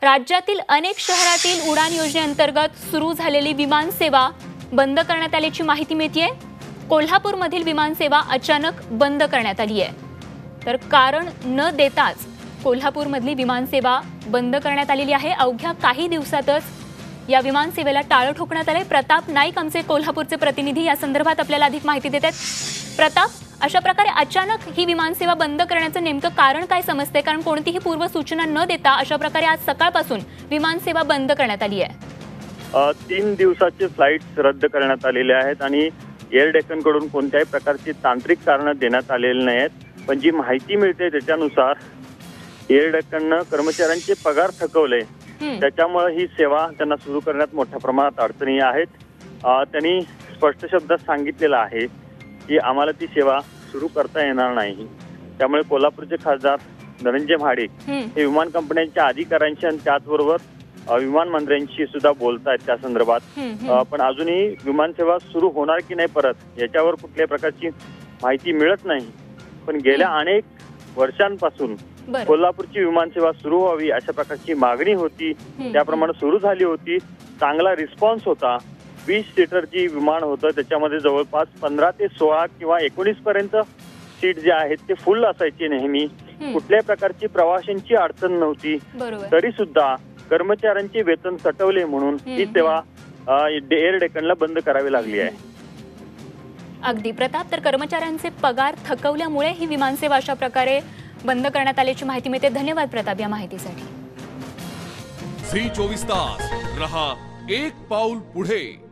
राज्यातील अनेक शहरातील उडान योजनेअंतर्गत सुरू झालेली विमान सेवा बंद करण्यात आल्याची माहिती मिळतेय। कोल्हापूरमधील विमान सेवा अचानक बंद करण्यात आली आहे। तर कारण न देताच कोल्हापूरमधली विमान सेवा बंद करण्यात आलेली आहे। अवघ्या काही दिवसातच या विमान सेवेला टाळं ठोकण्यात आले। प्रताप नाईक आमचे कोल्हापूरचे प्रतिनिधी या संदर्भात आपल्याला अधिक माहिती देतात। प्रताप, अशा प्रकारे अचानक ही विमान सेवा बंद करण्याचं नेमकं कारण काय समजते? कारण कोणतीही पूर्व सूचना न देता अशा प्रकारे आज सकाळपासून विमान सेवा बंद करण्यात आली आहे। 3 दिवसाचे फ्लाइट्स रद्द करण्यात आलेले आहेत आणि एअर डेक्कन कडून कोणत्याही प्रकारची तांत्रिक कारणं देण्यात आलेली नाहीत। पण जी माहिती मिळते त्याच्यानुसार एअर डेक्कननं कर्मचाऱ्यांचे पगार थकवले, त्याच्यामुळे ही सेवा त्यांना सुरू करण्यात मोठ्या प्रमाणात अडचणी आहेत। त्यांनी स्पष्ट शब्दात सांगितलेलं आहे की आम्हाला ती सेवा सुरू करता येणार नाही। त्यामुळे कोल्हापूरचे खासदार धनंजय महाडिक हे विमान कंपन्यांच्या अधिकाऱ्यांशी आणि त्याचबरोबर विमान मंत्र्यांशी सुद्धा बोलतायत त्या संदर्भात। पण अजूनही विमान सेवा सुरू होणार की नाही परत याच्यावर कुठल्याही प्रकारची माहिती मिळत नाही। पण गेल्या अनेक वर्षांपासून कोल्हापूरची विमान सेवा सुरू व्हावी अशा प्रकारची मागणी होती, त्याप्रमाणे सुरू झाली होती। चांगला रिस्पॉन्स होता। 20 सीटरची विमान होतं, त्याच्यामध्ये जवळपास 15 ते 16 किंवा 19 पर्यंत सीट जे आहेत ते फुल असायचे नेहमी। कुठल्याही प्रकारची प्रवाशांची अडचण नव्हती। तरी सुद्धा कर्मचाऱ्यांचे वेतन तटवले म्हणून ही सेवा एअर डेक्कनला बंद करावी लागली आहे। अगदी प्रताप, तर कर्मचाऱ्यांचे पगार थकवल्यामुळे ही विमान सेवा अशा प्रकारे बंद करण्यात आल्याची माहिती मिळते। धन्यवाद प्रताप या माहितीसाठी। झी 24 तास रहा एक पाऊल पुढे।